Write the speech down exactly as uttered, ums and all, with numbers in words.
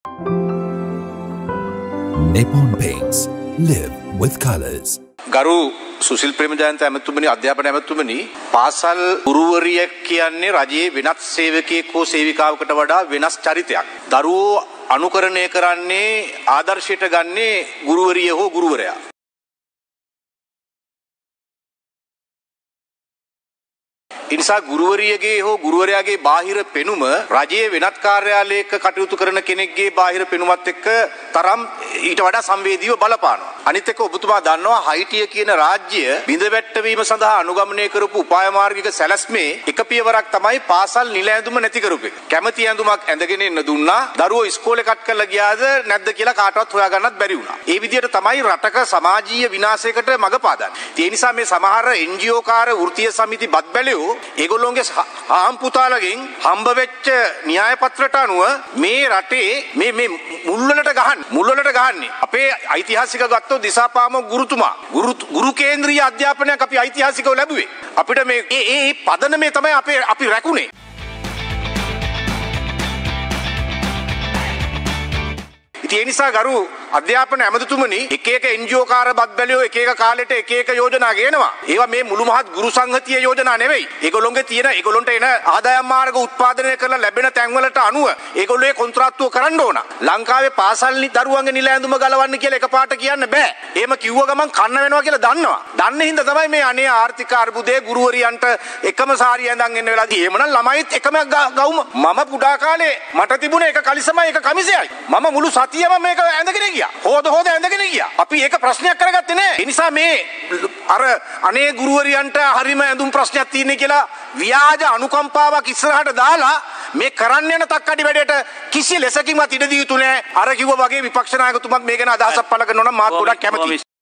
Nippon Paints. Live with colors. ගරු සුසිල් ප්‍රේමජයන්ත ඇමතුමනි අධ්‍යාපන ඇමතුමනි පාසල් ගුරුවරියක් කියන්නේ රජයේ වෙනත් සේවකයෙක් හෝ සේවිකාවකට වඩා වෙනස් චරිතයක්. දරුවෝ අනුකරණය කරන්නේ ආදර්ශයට ගන්නේ ගුරුවරිය හෝ ගුරුවරයා. ඉනිසා ගුරුවරියගේ හෝ ගුරුවරයාගේ බාහිර පෙනුම රජයේ වෙනත් කාර්යාලයක කටයුතු කරන කෙනෙක්ගේ බාහිර පෙනුමත් එක්ක තරම් ඊට වඩා සංවේදීව බලපානවා. අනිත් එක ඔබතුමා දන්නවා හයිටිය කියන රාජ්‍ය බිඳවැට්ට වීම සඳහා අනුගමනය කරපු උපාය මාර්ගික සැලැස්මේ එක පියවරක් තමයි පාසල් නිල ඇඳුම නැති කරපු එක. කැමැති ඇඳුමක් ඇඳගෙන එන්න දුන්නා. දරුවෝ ඉස්කෝලේ කට් කරලා ගියාද නැද්ද කියලා කාටවත් හොයාගන්නත් බැරි වුණා. ඒ විදිහට තමයි රටක සමාජීය විනාශයකට මඟ පාදන්නේ. ඒ නිසා මේ සමහර එන් ජී ඕ කාර්ය වෘත්තීය සමිති බත් බැලුවෝ ඒගොල්ලෝගේ හාම් පුතාලගෙන් හම්බ වෙච්ච න්‍යාය පත්‍රයට අනුව මේ රටේ මේ මේ මුල්වලට ගහන්න මුල්වලට ගහන්නේ අපේ ඓතිහාසික ගත්තොත් දිසාපාම ගුරුතුමා ගුරු ගුරු කේන්ද්‍රීය අධ්‍යාපනයක් අපි ඓතිහාසිකව ලැබුවේ අපිට මේ ඒ ඒ පදනමේ තමයි අපේ අපි රැකුනේ. ඒ නිසා ගරු අධ්‍යාපන ඇමතුතුමනි එක එක එන් ජී ඕ කාර්ය බත් බැලියෝ එක එක කාලෙට එක එක යෝජනා ගේනවා. ඒවා මේ මුළු මහත් ගුරු සංහතිය යෝජනා නෙවෙයි. ඒගොල්ලොන්ගේ තියෙන ඒගොල්ලොන්ට එන ආදායම් මාර්ග උත්පාදනය කරලා ලැබෙන තැන්වලට අනුව ඒගොල්ලෝ ඒ කොන්ත්‍රාත්තුව කරන්න ඕන. ලංකාවේ පාසල් දරුවන්ගේ නිල ඇඳුම ගලවන්න කියලා එකපාරට කියන්න බෑ. එහෙම කිව්ව ගමන් කන්න වෙනවා කියලා දන්නවා. දන්න හින්දා තමයි මේ අනේ ආර්ථික අර්බුදයේ ගුරුවරියන්ට එකම සාරිය ඇඳන් එන්න වෙලාදී එහෙමනම් ළමයිත් එකම ගවුම මම පුඩා කාලේ මට තිබුණේ එක කලිසමයි එක කමිසයයි. මම මුළු සතියම මේක ඇඳගෙන ගියා. හොද හොද ඇඳගෙන ගියා. අපි ඒක ප්‍රශ්නයක් කරගත්තේ නෑ. ඒ නිසා මේ අර අනේ ගුරුවරියන්ට හරිම ඇඳුම් ප්‍රශ්නයක් තියෙන්නේ කියලා ව්‍යාජ අනුකම්පාවක් ඉස්සරහට දාලා මේ කරන්න යන තක්කඩි වැඩේට කිසි ලෙසකින්වත් ඉඩ දිය යුතු නෑ. අර කිව්වා වගේ විපක්ෂ නායකතුමත් මේ ගැන අදහසක් පළ කරනවා නම් මාත් ගොඩක් කැමතියි.